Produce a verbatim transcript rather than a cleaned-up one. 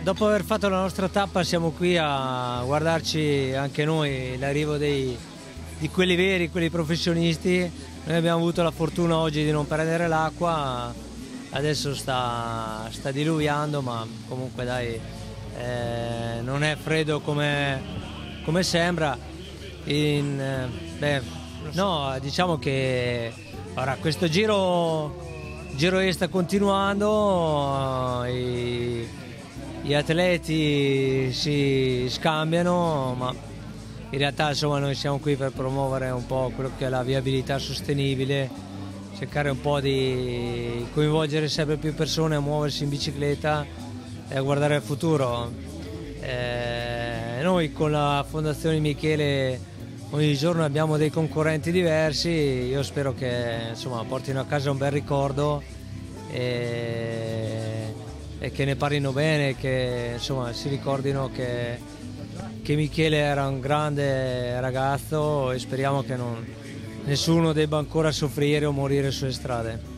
dopo aver fatto la nostra tappa siamo qui a guardarci anche noi l'arrivo dei, di quelli veri, quelli professionisti. Noi abbiamo avuto la fortuna oggi di non prendere l'acqua, adesso sta, sta diluviando, ma comunque dai, eh, non è freddo come, come sembra. In, eh, beh, no, diciamo che ora, questo giro, giro E sta continuando, i, gli atleti si scambiano, ma in realtà insomma noi siamo qui per promuovere un po' quello che è la viabilità sostenibile, cercare un po' di coinvolgere sempre più persone a muoversi in bicicletta e a guardare al futuro. Eh, noi con la Fondazione Michele ogni giorno abbiamo dei concorrenti diversi, io spero che insomma portino a casa un bel ricordo e, e che ne parlino bene, che insomma si ricordino che, che Michele era un grande ragazzo e speriamo che non, nessuno debba ancora soffrire o morire sulle strade.